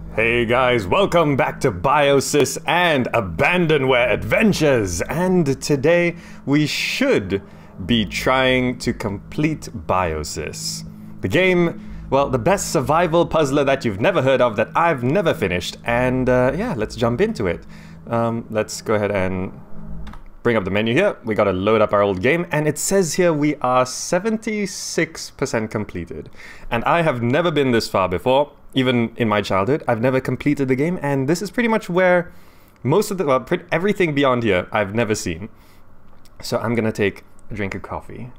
Hey guys, welcome back to Biosys and Abandonware Adventures! And today we should be trying to complete Biosys. The game, well, the best survival puzzler that you've never heard of that I've never finished. And yeah, let's jump into it. Let's go ahead and bring up the menu here. We gotta load up our old game, and it says here we are 76% completed. And I have never been this far before. Even in my childhood, I've never completed the game, and this is pretty much where most of the, well, everything beyond here I've never seen. So I'm gonna take a drink of coffee.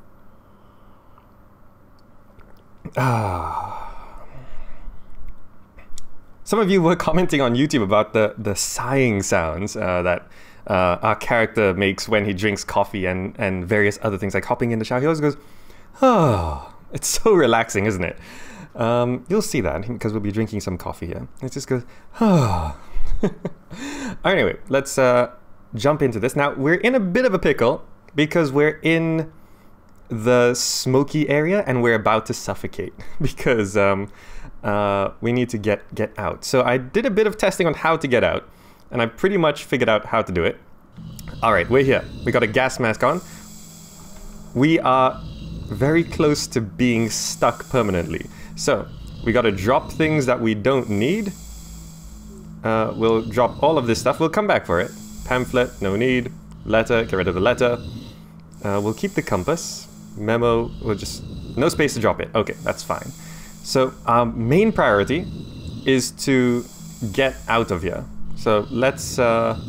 Some of you were commenting on YouTube about the sighing sounds that our character makes when he drinks coffee and various other things, like hopping in the shower. He always goes, oh, it's so relaxing, isn't it? You'll see that because we'll be drinking some coffee here. It just goes, oh. Anyway, let's jump into this. Now, we're in a bit of a pickle because we're in the smoky area and we're about to suffocate because we need to get out. So I did a bit of testing on how to get out, and I pretty much figured out how to do it. All right, we're here. We got a gas mask on. We are very close to being stuck permanently. So, we gotta drop things that we don't need. We'll drop all of this stuff. We'll come back for it. Pamphlet, no need. Letter, get rid of the letter. We'll keep the compass. Memo, we'll just... no space to drop it. Okay, that's fine. So, our main priority is to get out of here. So, let's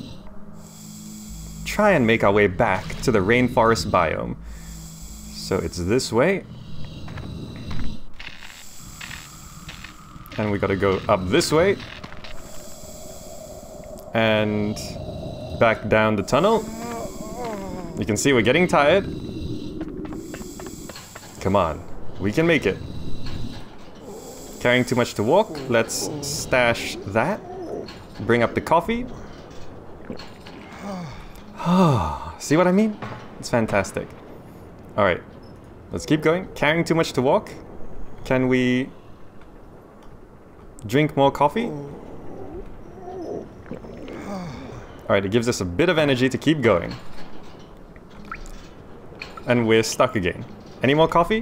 try and make our way back to the rainforest biome. So, it's this way. And we gotta go up this way. And back down the tunnel. You can see we're getting tired. Come on, we can make it. Carrying too much to walk. Let's stash that. Bring up the coffee. See what I mean? It's fantastic. Alright, let's keep going. Carrying too much to walk. Can we drink more coffee? Alright, it gives us a bit of energy to keep going. And we're stuck again. Any more coffee?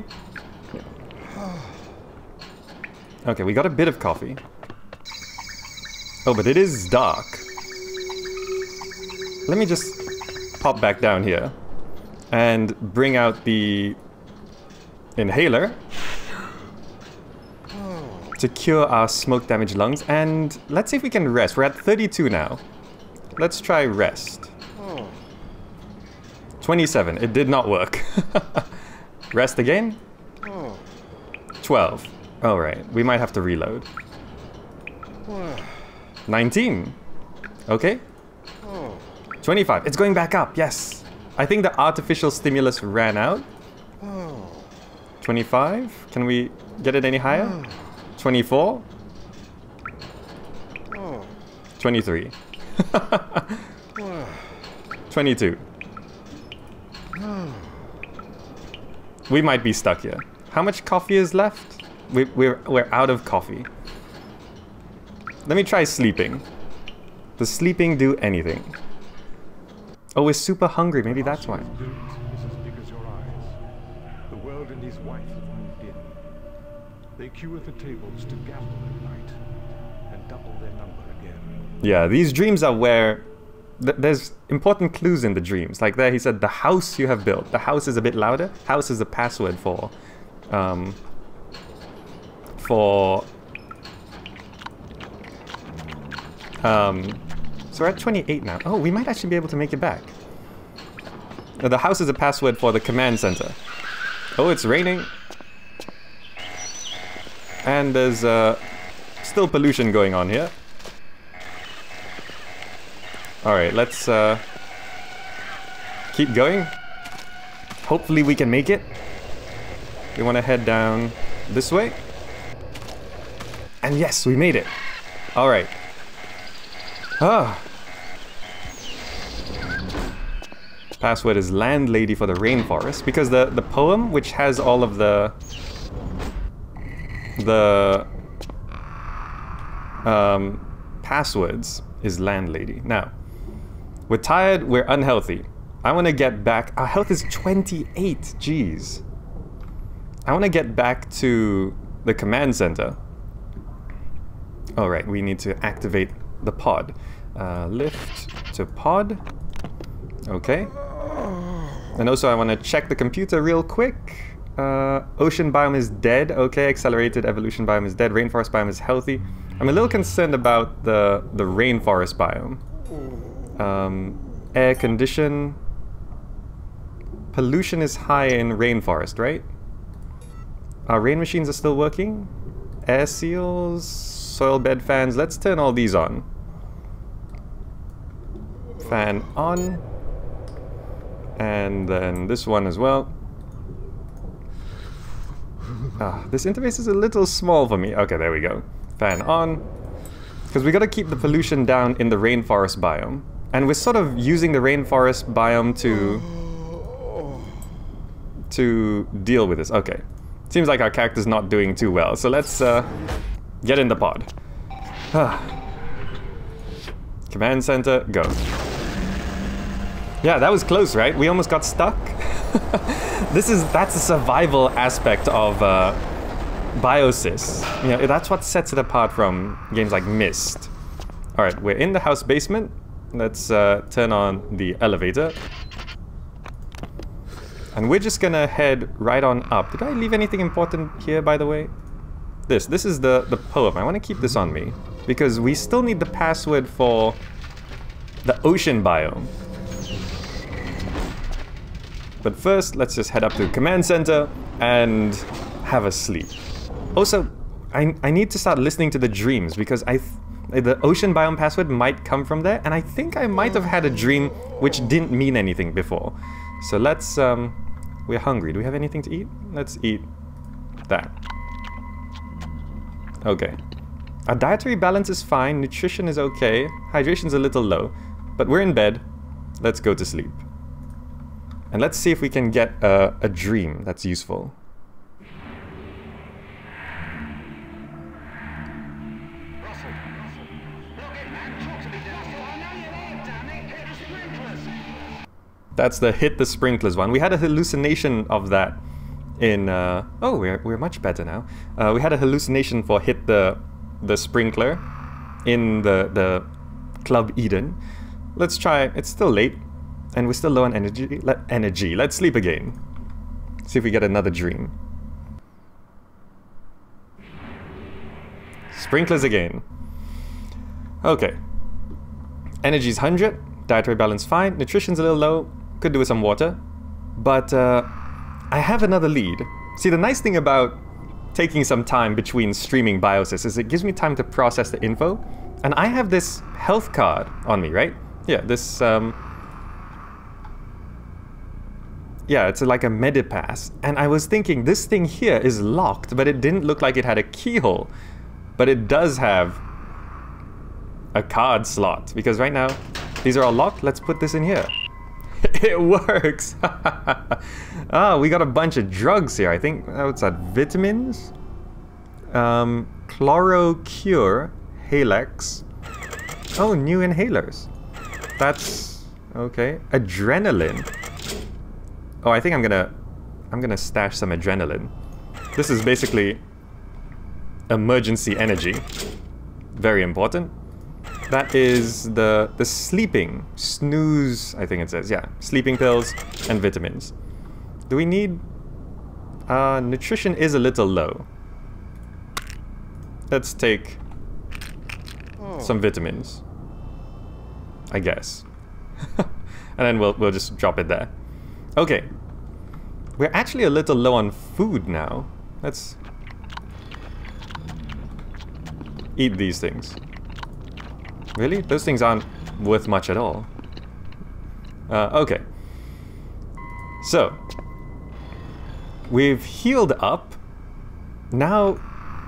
Okay, we got a bit of coffee. Oh, but it is dark. Let me just pop back down here and bring out the inhaler to cure our smoke damaged lungs, and let's see if we can rest. We're at 32 now. Let's try rest. 27. It did not work. Rest again. 12. Alright, we might have to reload. 19. Okay. 25. It's going back up. Yes. I think the artificial stimulus ran out. 25. Can we get it any higher? 24? 23. 22. We might be stuck here. How much coffee is left? We're out of coffee. Let me try sleeping. Does sleeping do anything? Oh, we're super hungry. Maybe that's why. The world and his wife have moved in. They queue at the tables to gamble at night and double their number again. Yeah, these dreams are where there's important clues in the dreams. Like there, he said, the house you have built. The house is a bit louder. House is the password for so we're at 28 now. Oh, we might actually be able to make it back. The house is a password for the command center. Oh, it's raining. And there's still pollution going on here. Alright, let's keep going. Hopefully we can make it. We want to head down this way. And yes, we made it. Alright. Password is landlady for the rainforest, because the poem, which has all of the passwords is landlady. Now, we're tired, we're unhealthy. I want to get back. Our health is 28, jeez. I want to get back to the command center. All right, we need to activate the pod. Lift to pod. Okay. And also I want to check the computer real quick. Ocean biome is dead. Okay, accelerated evolution biome is dead. Rainforest biome is healthy. I'm a little concerned about the rainforest biome. Air condition. Pollution is high in rainforest, right? Our rain machines are still working. Air seals, soil bed fans. Let's turn all these on. Fan on. And then this one as well. This interface is a little small for me. Okay, there we go. Fan on. Because we gotta keep the pollution down in the rainforest biome. And we're sort of using the rainforest biome to deal with this. Okay. Seems like our character's not doing too well. So let's get in the pod. Command center, go. Yeah, that was close, right? We almost got stuck. That's the survival aspect of Biosys. You know, that's what sets it apart from games like Myst. All right, we're in the house basement. Let's turn on the elevator. And we're just gonna head right on up. Did I leave anything important here, by the way? This is the poem. I want to keep this on me because we still need the password for the ocean biome. But first, let's just head up to the command center and have a sleep. Also, I need to start listening to the dreams because the ocean biome password might come from there, and I think I might have had a dream which didn't mean anything before. So let's, we're hungry. Do we have anything to eat? Let's eat that. Okay. Our dietary balance is fine, nutrition is okay, hydration's a little low, but we're in bed. Let's go to sleep. And let's see if we can get a dream that's useful. That's the hit the sprinklers one. We had a hallucination of that in... oh, we're much better now. We had a hallucination for hit the sprinkler in the Club Eden. Let's try... It's still late. And we're still low on energy. Let's sleep again. See if we get another dream. Sprinklers again. Okay. Energy's 100. Dietary balance fine. Nutrition's a little low. Could do with some water. But I have another lead. See, the nice thing about taking some time between streaming Biosys is it gives me time to process the info. And I have this health card on me, right? Yeah, this... yeah, it's like a Medipass. And I was thinking, this thing here is locked, but it didn't look like it had a keyhole. But it does have a card slot. Because right now, these are all locked. Let's put this in here. It works! Ah, we got a bunch of drugs here. I think, what's that? Vitamins? Chlorocure, Halex. Oh, new inhalers. That's... okay. Adrenaline. Oh, I think I'm gonna stash some adrenaline. This is basically emergency energy. Very important. That is the sleeping snooze, I think it says. Yeah, sleeping pills and vitamins. Do we need... nutrition is a little low. Let's take some vitamins, I guess. And then we'll just drop it there. Okay. We're actually a little low on food now. Let's eat these things. Really? Those things aren't worth much at all. Okay. So, we've healed up. Now,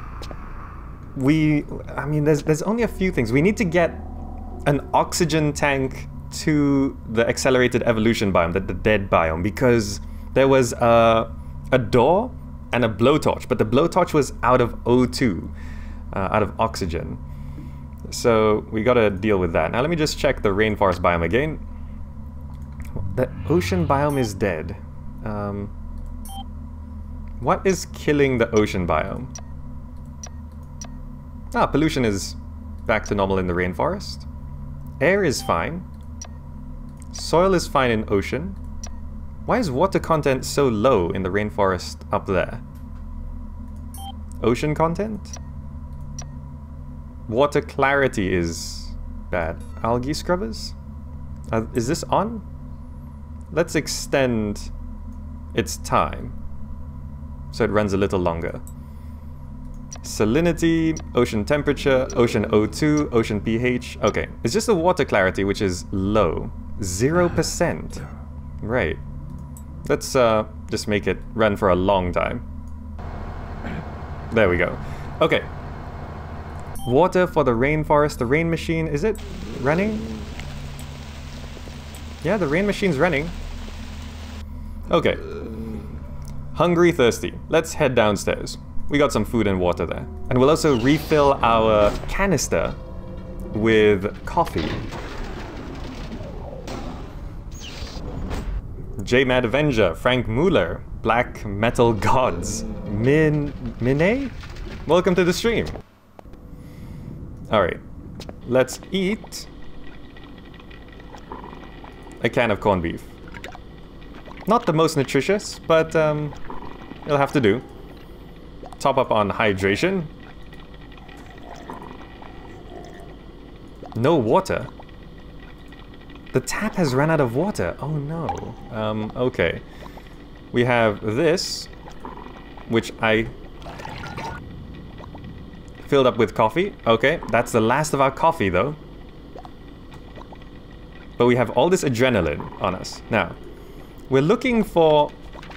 I mean, there's only a few things. We need to get an oxygen tank to the accelerated evolution biome, the dead biome, because there was a door and a blowtorch, but the blowtorch was out of O2, out of oxygen. So we gotta deal with that. Now let me just check the rainforest biome again. The ocean biome is dead. What is killing the ocean biome? Ah, pollution is back to normal in the rainforest. Air is fine. Soil is fine in ocean. Why is water content so low in the rainforest up there? Ocean content? Water clarity is bad. Algae scrubbers? Is this on? Let's extend its time so it runs a little longer. Salinity, ocean temperature, ocean O2, ocean pH. Okay, it's just the water clarity which is low. 0%. Right. Let's just make it run for a long time. There we go. Okay. Water for the rainforest. The rain machine, is it running? Yeah, the rain machine's running. Okay. Hungry, thirsty. Let's head downstairs. We got some food and water there. And we'll also refill our canister with coffee. J-Mad Avenger, Frank Mueller, Black Metal Gods, Mine? Welcome to the stream. Alright, let's eat a can of corned beef. Not the most nutritious, but it'll have to do. Top up on hydration. No water. The tap has run out of water. Oh no. Okay. We have this, which I filled up with coffee. Okay, that's the last of our coffee though. But we have all this adrenaline on us. Now, we're looking for...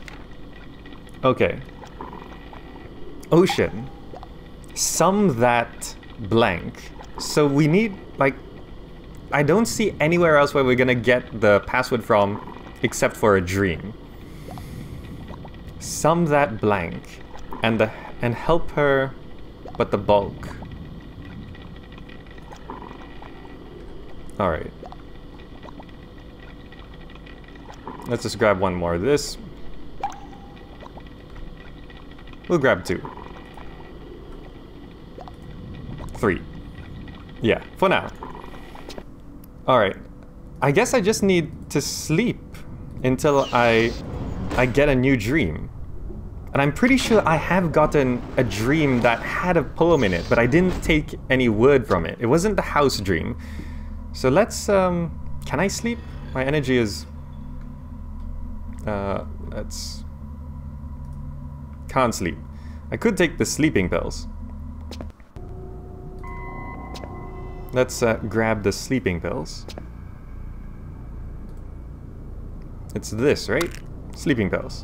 Okay. Ocean. Sum that blank. So we need, like... I don't see anywhere else where we're gonna get the password from except for a dream. Sum that blank. And help her, but the bulk. Alright. Let's just grab one more of this. We'll grab 2. 3. Yeah, for now. Alright. I guess I just need to sleep until I get a new dream. And I'm pretty sure I have gotten a dream that had a poem in it, but I didn't take any word from it. It wasn't the house dream. So let's, can I sleep? My energy is... let's... Can't sleep. I could take the sleeping pills. Let's grab the sleeping pills. It's this, right? Sleeping pills.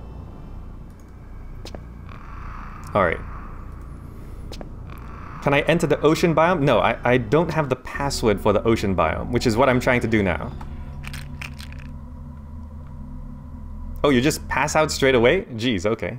Alright. Can I enter the ocean biome? No, I don't have the password for the ocean biome, which is what I'm trying to do now. Oh, you just pass out straight away? Jeez, okay.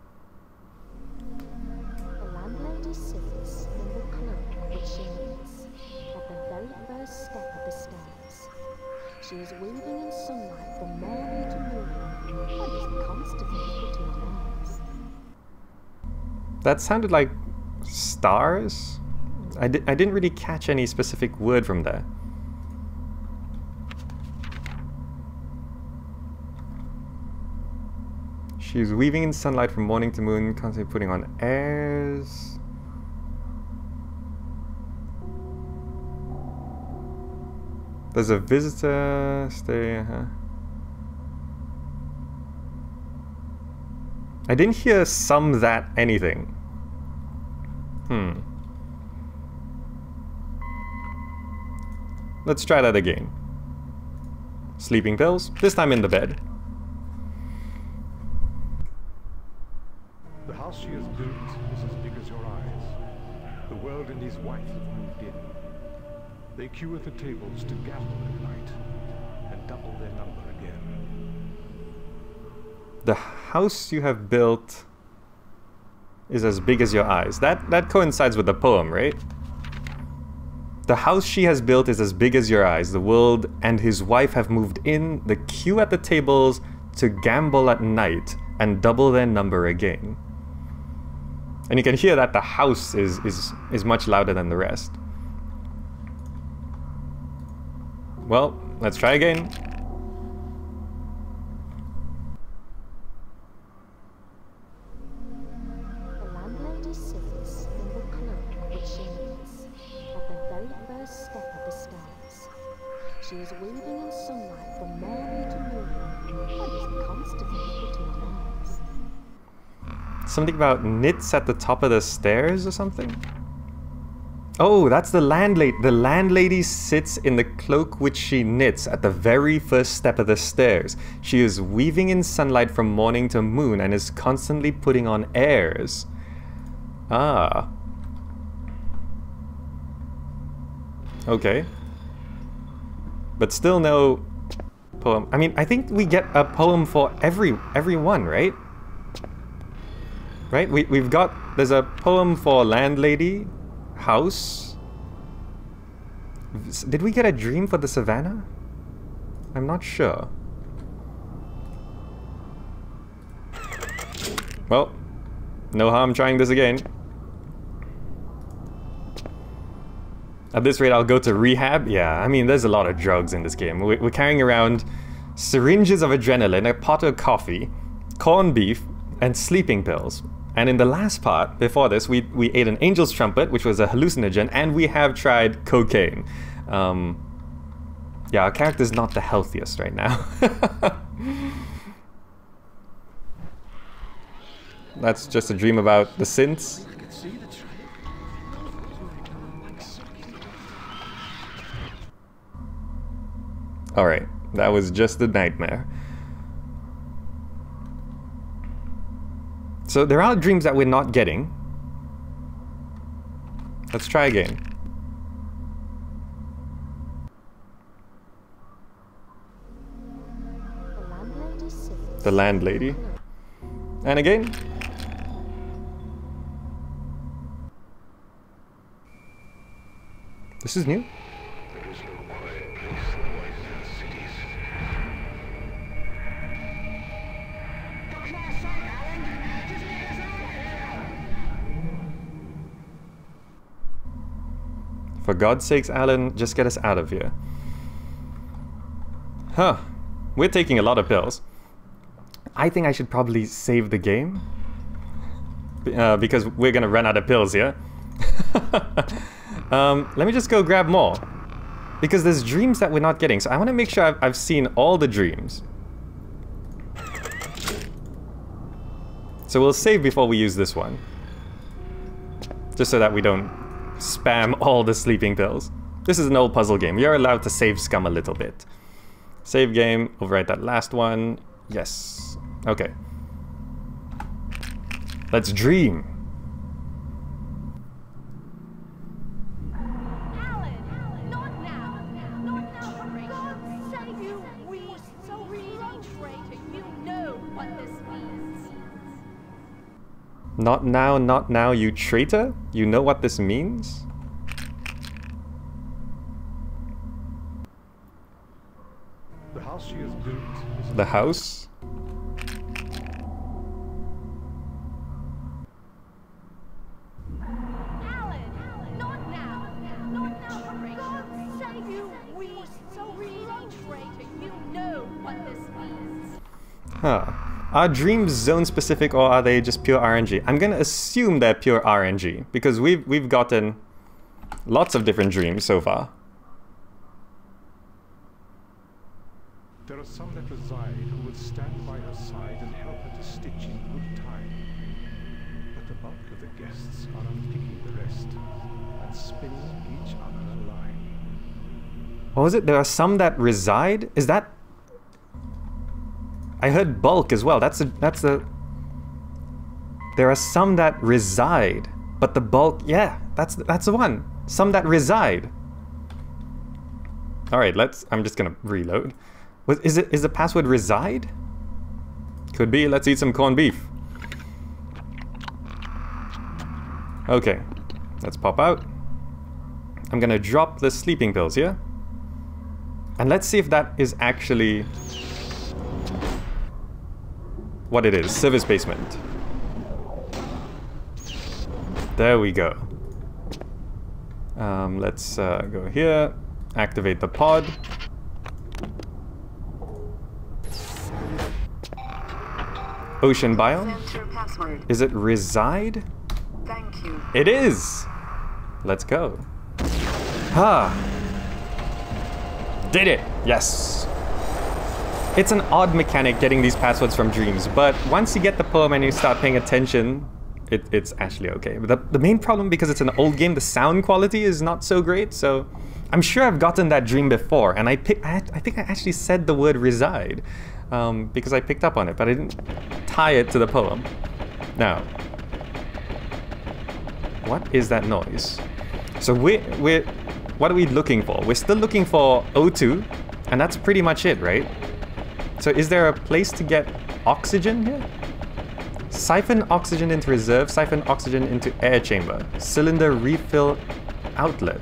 The landlady sits in the cloak which she knits at the very first step of the stairs. She is weaving in sunlight from morning to noon and is constantly putting on airs. That sounded like stars? I didn't really catch any specific word from there. She's weaving in sunlight from morning to moon, constantly putting on airs. There's a visitor stay. I didn't hear sum that anything. Let's try that again. Sleeping pills, this time in the bed. The house she has built is as big as your eyes. The world and his wife have moved in. They queue at the tables to gamble at night and double their number again. The house you have built is as big as your eyes. That coincides with the poem, right? The house she has built is as big as your eyes. The world and his wife have moved in. The queue at the tables to gamble at night and double their number again. And you can hear that the house is much louder than the rest. Well, let's try again. The landlady sits in the cloak which she knits at the very first step of the stairs. She is weaving in sunlight from morning to noon and is constantly putting on airs. Something about knits at the top of the stairs or something? Oh, that's the landlady. The landlady sits in the cloak which she knits at the very first step of the stairs. She is weaving in sunlight from morning to moon and is constantly putting on airs. Ah. Okay. But still no poem. I mean, I think we get a poem for every one, right? Right? We've got... There's a poem for landlady... House. Did we get a dream for the savannah? I'm not sure. Well, no harm trying this again. At this rate, I'll go to rehab. Yeah, I mean, there's a lot of drugs in this game. We're carrying around syringes of adrenaline, a pot of coffee, corned beef, and sleeping pills. And in the last part, before this, we ate an angel's trumpet, which was a hallucinogen, and we have tried cocaine. Yeah, our character's not the healthiest right now. That's just a dream about the synths. Alright, that was just a nightmare. So there are dreams that we're not getting. Let's try again. The landlady. And again. This is new. For God's sakes, Alan, just get us out of here. Huh. We're taking a lot of pills. I think I should probably save the game. Because we're gonna run out of pills here. Let me just go grab more. Because there's dreams that we're not getting. So I want to make sure I've seen all the dreams. So we'll save before we use this one. Just so that we don't spam all the sleeping pills. This is an old puzzle game. You're allowed to save scum a little bit. Save game, overwrite that last one. Yes. Okay. Let's dream. Alan, not now. Not now. For God's sake, you weak, so greedy traitor. You know what this means. Not now, you traitor? You know what this means? The house she has built is The house? Alan, not now. Not now. For God's sake, you weak, so greedy traitor. You know what this means. Huh. Are dreams zone specific or are they just pure RNG? I'm gonna assume they're pure RNG because we've gotten lots of different dreams so far. There are some that reside who would stand by her side and help her to stitch in good time. But the bulk of the guests are unpicking the rest and spinning each other a line. What was it? There are some that reside? Is that... I heard bulk as well. That's a... There are some that reside, but the bulk... Yeah, that's the one. Some that reside. All right, I'm just gonna reload. Is the password reside? Could be. Let's eat some corned beef. Okay, let's pop out. I'm gonna drop the sleeping pills here. And let's see if that is actually what it is. Service basement. There we go. Let's go here. Activate the pod. Ocean biome. Is it reside? Thank you. It is! Let's go. Ah! Did it! Yes! It's an odd mechanic getting these passwords from dreams, but once you get the poem and you start paying attention, it's actually okay. But the main problem, because it's an old game, the sound quality is not so great, so I'm sure I've gotten that dream before, and I think I actually said the word reside, because I picked up on it, but I didn't tie it to the poem. Now, what is that noise? So what are we looking for? We're still looking for O2, and that's pretty much it, right? So is there a place to get oxygen here? Siphon oxygen into reserve, siphon oxygen into air chamber. Cylinder refill outlet.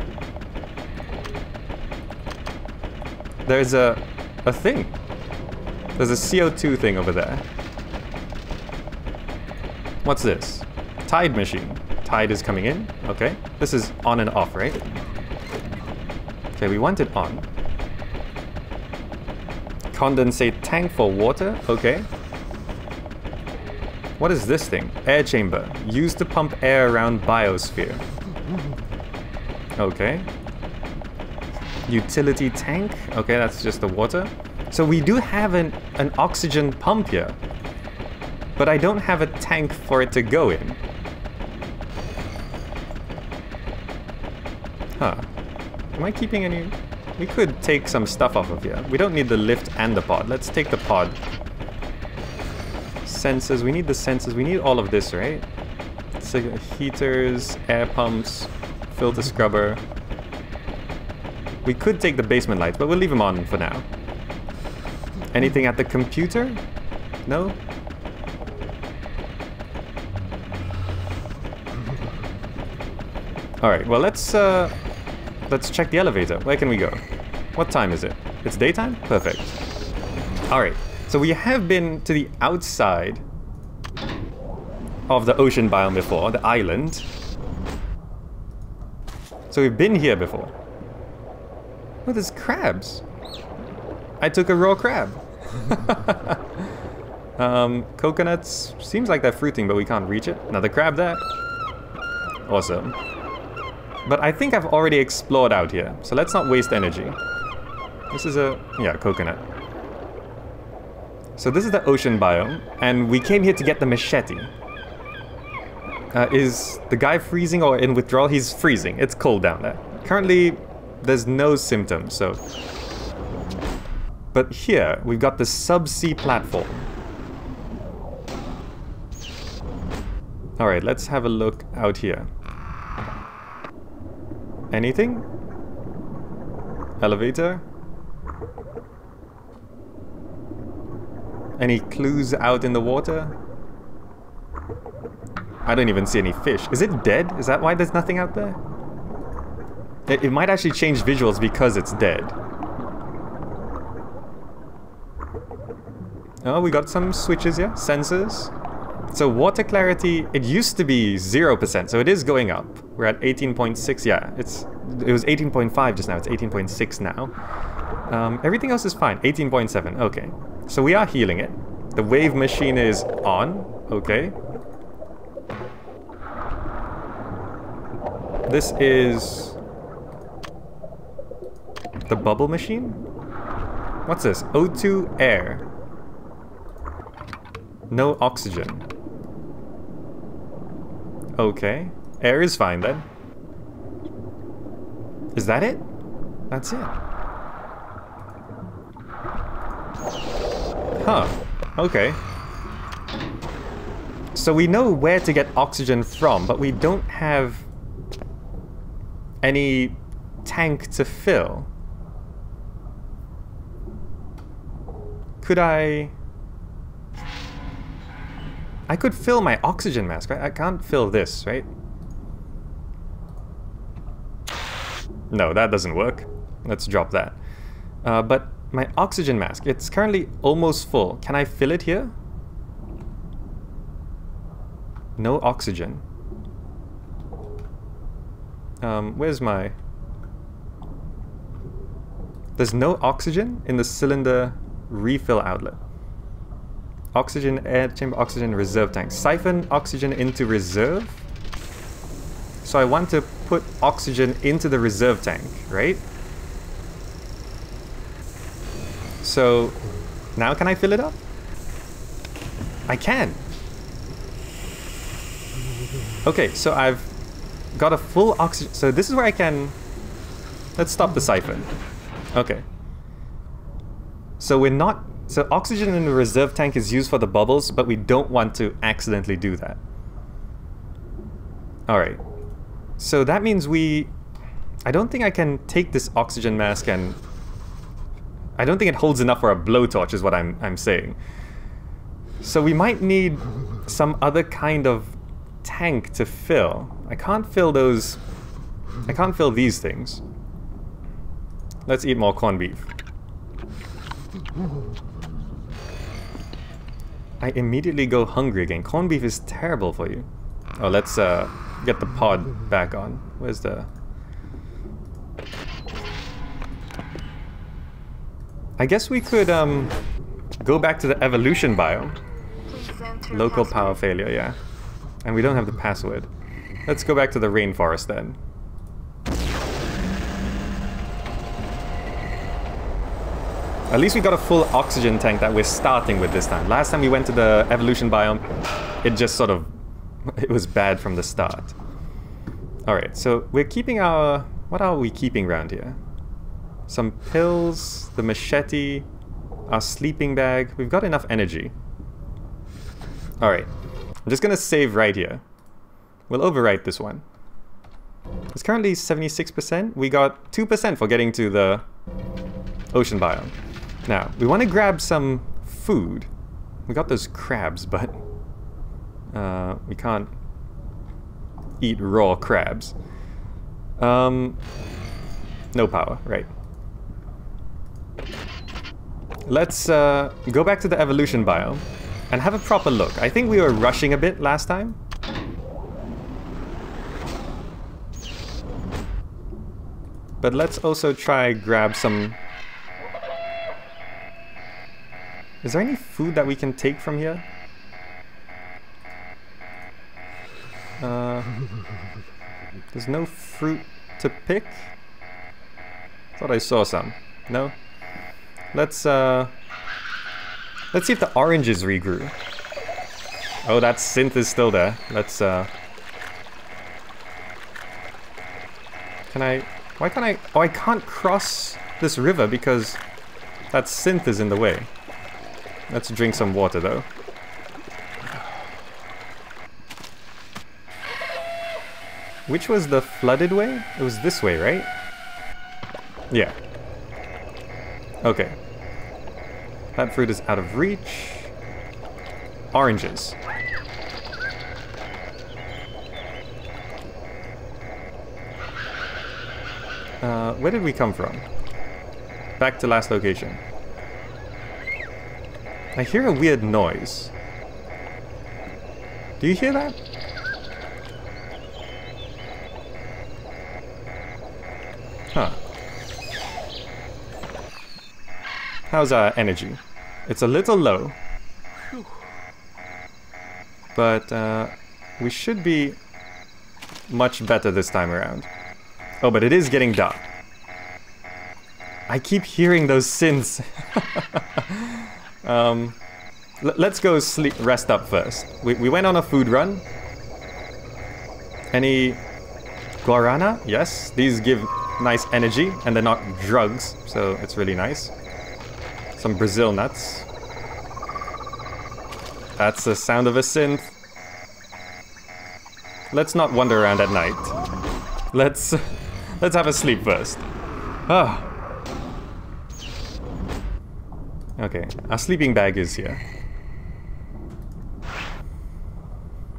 There's a thing. There's a CO2 thing over there. What's this? Tide machine. Tide is coming in. Okay. This is on and off, right? Okay, we want it on. Condensate tank for water. Okay. What is this thing? Air chamber. Used to pump air around Biosphere. Okay. Utility tank. Okay, that's just the water. So we do have an oxygen pump here. But I don't have a tank for it to go in. Huh. Am I keeping any... We could take some stuff off of here. We don't need the lift and the pod. Let's take the pod. Sensors. We need the sensors. We need all of this, right? So heaters, air pumps, filter scrubber. We could take the basement lights, but we'll leave them on for now. Anything at the computer? No? Alright, well let's check the elevator. Where can we go? What time is it? It's daytime? Perfect. Alright, so we have been to the outside of the ocean biome before, the island. So we've been here before. Oh, there's crabs. I took a raw crab. Coconuts. Seems like they're fruiting, but we can't reach it. Another crab there. Awesome. But I think I've already explored out here, so let's not waste energy. This is a... yeah, coconut. So this is the ocean biome, and we came here to get the machete. Is the guy freezing or in withdrawal? He's freezing. It's cold down there. Currently, there's no symptoms, so... But here, we've got the subsea platform. Alright, let's have a look out here. Anything? Elevator? Any clues out in the water? I don't even see any fish. Is it dead? Is that why there's nothing out there? It might actually change visuals because it's dead. Oh, we got some switches here. Sensors. So water clarity, it used to be 0%, so it is going up. We're at 18.6, yeah. It was 18.5 just now, it's 18.6 now. Everything else is fine, 18.7, okay. So we are healing it. The wave machine is on, okay. This is... the bubble machine? What's this? O2 air. No oxygen. Okay. Air is fine then. Is that it? That's it. Huh. Okay. So we know where to get oxygen from, but we don't have any tank to fill. Could I could fill my oxygen mask, right? I can't fill this, right? No, that doesn't work. Let's drop that. But my oxygen mask, it's currently almost full. Can I fill it here? No oxygen. Where's my... There's no oxygen in the cylinder refill outlet. Oxygen, air chamber, oxygen, reserve tank. Siphon oxygen into reserve. So I want to put oxygen into the reserve tank, right? So now can I fill it up? I can. Okay, so I've got a full oxygen. So this is where I can... Let's stop the siphon. Okay. So we're not... So oxygen in the reserve tank is used for the bubbles, but we don't want to accidentally do that. Alright. So that means we... I don't think I can take this oxygen mask and... I don't think it holds enough for a blowtorch is what I'm saying. So we might need some other kind of tank to fill. I can't fill those... I can't fill these things. Let's eat more corned beef. I immediately go hungry again. Corned beef is terrible for you. Oh, let's get the pod back on. Where's the... I guess we could go back to the evolution biome. Local power failure, yeah. And we don't have the password. Let's go back to the rainforest then. At least we got a full oxygen tank that we're starting with this time. Last time we went to the evolution biome, it just sort of... It was bad from the start. Alright, so we're keeping our... What are we keeping around here? Some pills, the machete, our sleeping bag. We've got enough energy. Alright, I'm just gonna save right here. We'll overwrite this one. It's currently 76%. We got 2% for getting to the ocean biome. Now, we want to grab some food. We got those crabs, but we can't eat raw crabs. No power, right. Let's go back to the evolution biome and have a proper look. I think we were rushing a bit last time. But let's also try grab some... Is there any food that we can take from here? There's no fruit to pick. Thought I saw some. No? Let's see if the oranges regrew. Oh, that synth is still there. Let's can I... Why can't I... Oh, I can't cross this river because that synth is in the way. Let's drink some water though. Which was the flooded way? It was this way, right? Yeah. Okay. That fruit is out of reach. Oranges. Where did we come from? Back to last location. I hear a weird noise. Do you hear that? Huh. How's our energy? It's a little low. But we should be much better this time around. Oh, but it is getting dark. I keep hearing those synths. Let's go rest up first. We went on a food run. Any guarana? Yes, these give nice energy and they're not drugs, so it's really nice. Some Brazil nuts. That's the sound of a synth. Let's not wander around at night. Let's have a sleep first. Ah. Okay, our sleeping bag is here.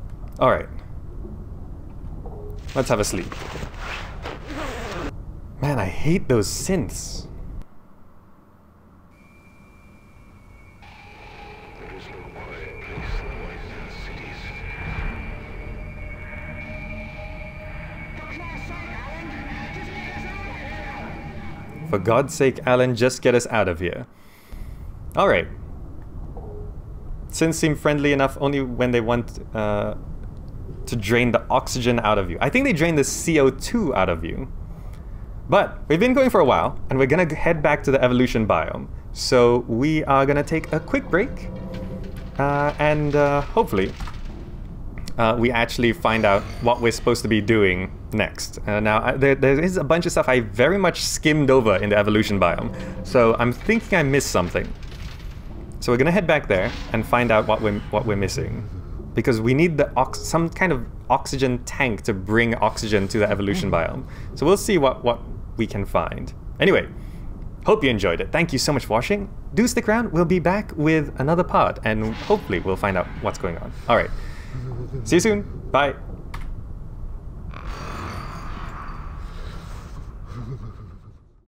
Alright. Let's have a sleep. Man, Man, I hate those synths. There is no quiet place like the cities. For God's sake, Alan, just get us out of here. Alright. Synths seem friendly enough only when they want to drain the oxygen out of you. I think they drain the CO2 out of you. But we've been going for a while, and we're gonna head back to the evolution biome. So we are gonna take a quick break, and hopefully we actually find out what we're supposed to be doing next. Now, there is a bunch of stuff I very much skimmed over in the evolution biome, so I'm thinking I missed something. So we're gonna head back there and find out what we're missing, because we need the some kind of oxygen tank to bring oxygen to the evolution biome. So we'll see what we can find. Anyway, hope you enjoyed it. Thank you so much for watching. Do stick around. We'll be back with another part, and hopefully we'll find out what's going on. All right. See you soon. Bye.